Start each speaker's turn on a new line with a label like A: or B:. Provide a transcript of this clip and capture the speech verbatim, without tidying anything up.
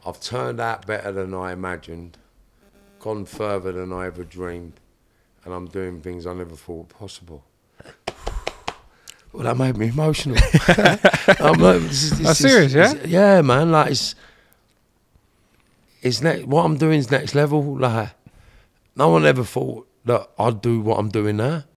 A: I've turned out better than I imagined, gone further than I ever dreamed, and I'm doing things I never thought possible. Well, that made me emotional. I'm like, this is, this
B: That's serious, yeah?
A: This, yeah, man. Like it's, it's ne what I'm doing is next level. Like, no one ever thought that I'd do what I'm doing now.